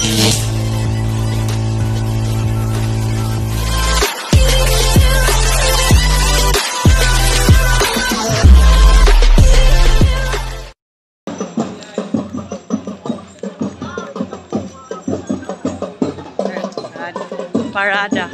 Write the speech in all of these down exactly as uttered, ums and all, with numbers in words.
Parada.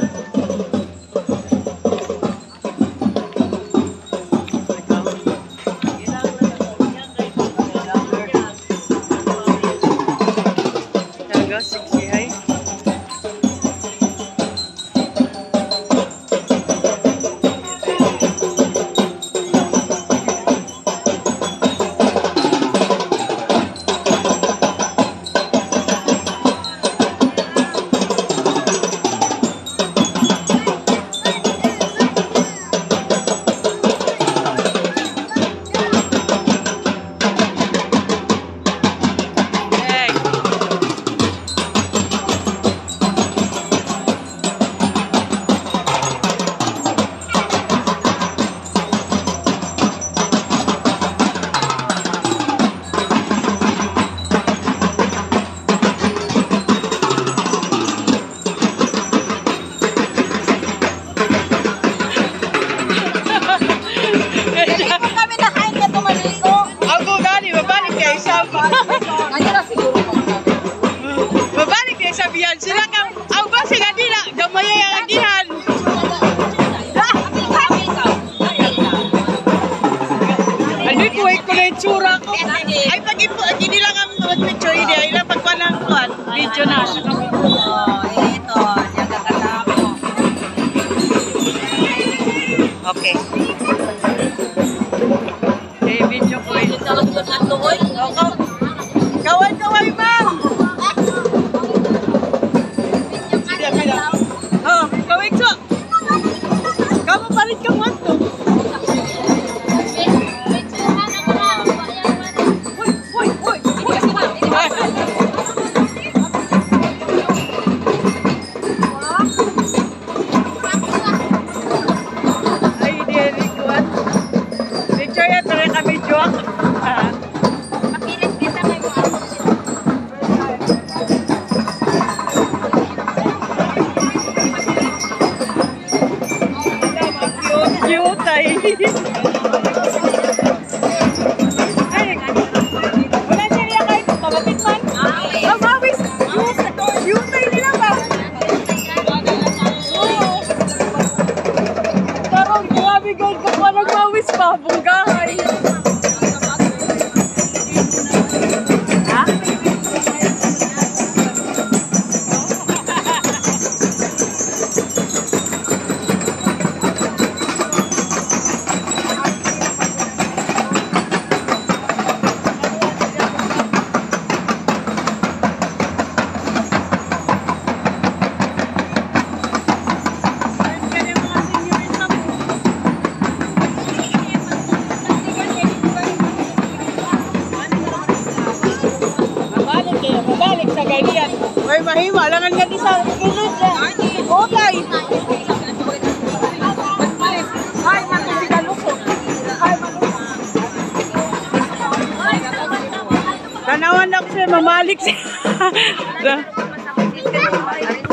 Sabihan sila ka, ang basi nga nila, gamay ang agihan. Ano ko, ay ko na yung tsura ko. Ay, pag-ipo, hindi lang ang mag-picture, hindi. Ay lang pagpalang kuhan. Video na. Oh, ito. Yan kakasama mo. Okay. Okay, video ko eh. Kaway-kaway, ma'am! Oh, kawig so. Kamu palit ka mo to. Hoy, hoy, hoy. Ay, di rin kuat. Picture yan, tara kami joke. Ay, wala siya niya kahit pabapit man. Oh, mawis. Yutay nila ba? Oo. Tarong, grabe gold ko pa nagmawis pa. Bunggahay. Ha? Mabalik sa ganyan. Ay, mahima. Langan nga di sa kilid. Okay. Ay, matisigalusok. Ay, malusok. Tanawan na ko siya. Mamalik siya.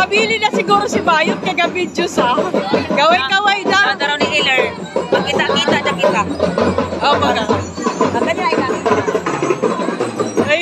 Nakabili na siguro si Bayot kaga video sa. Kaway-kaway daw. Ano daw ni Iler? Magkita-kita na kita. Oh, baga. Baka niya ay kami. Ay.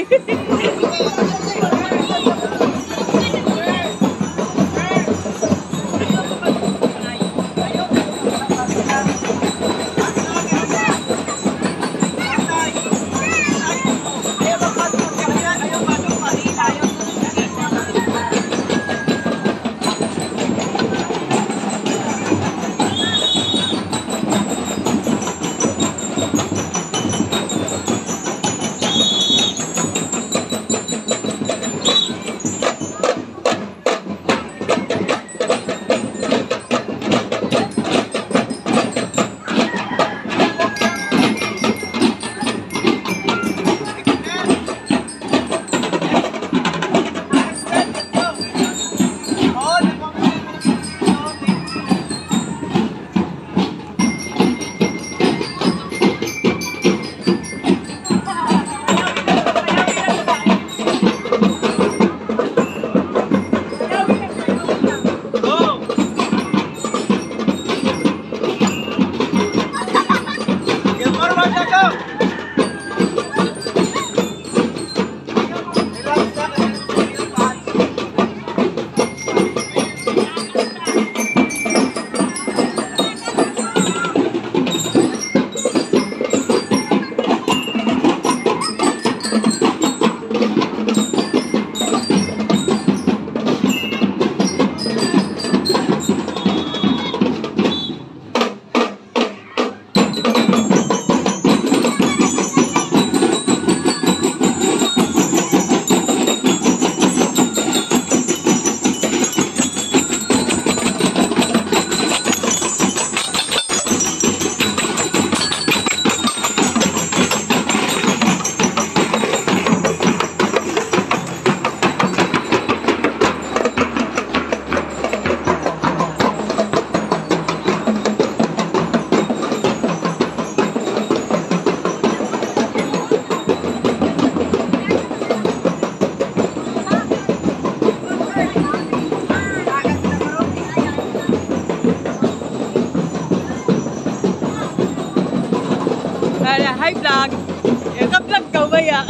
Hi vlog. Yung ka-vlog ka ba ya?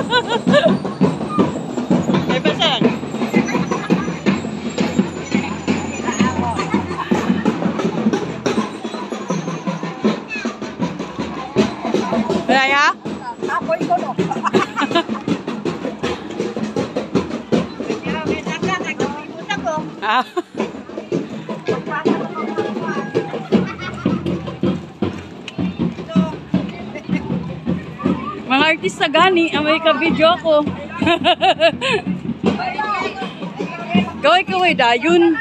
Ay ba sir? Raya? Apoy ko no. Ah. Mga artista gani, amay ka-video ako. Kaway-kaway dayon.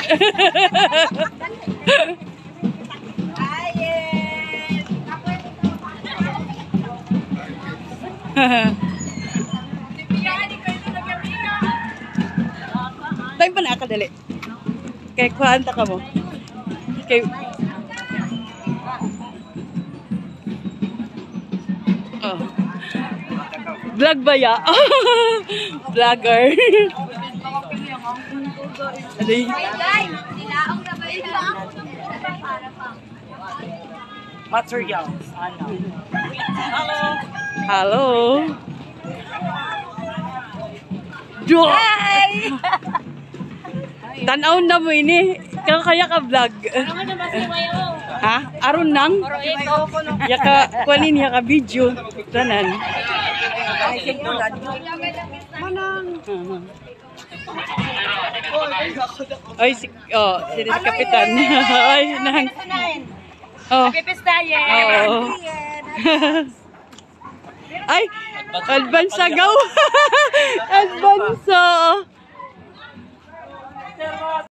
Tayo pa na akadali. Kaya kuhanta ka mo. Kaya... Oh. Vlog ba ya? Vlogger. Materials. Ano? Hello. Hello. Hi! Tanaw na mo ini. Kaya kaya ka vlog. Ha? Aron nang? Ya ka kuanin ya ka video. Tanan. Manang. Ay si oh, si si kapitan. Ay nang. Oh. Pipistaye. Oh. Ay, advance agaw. Advance.